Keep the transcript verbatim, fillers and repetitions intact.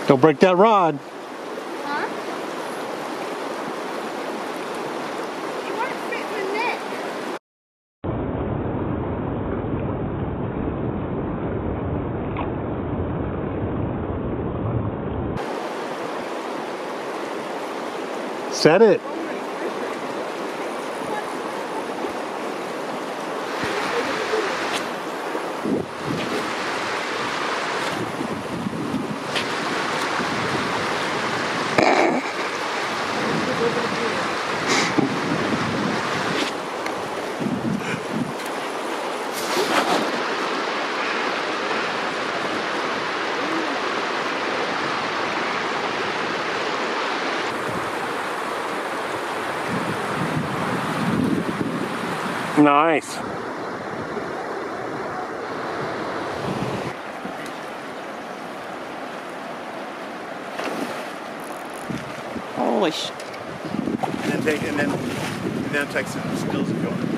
Don't break that rod. Huh? You want to fit in the neck. Set it. Nice. Holy sh... And then take, and then, and then take some skills going.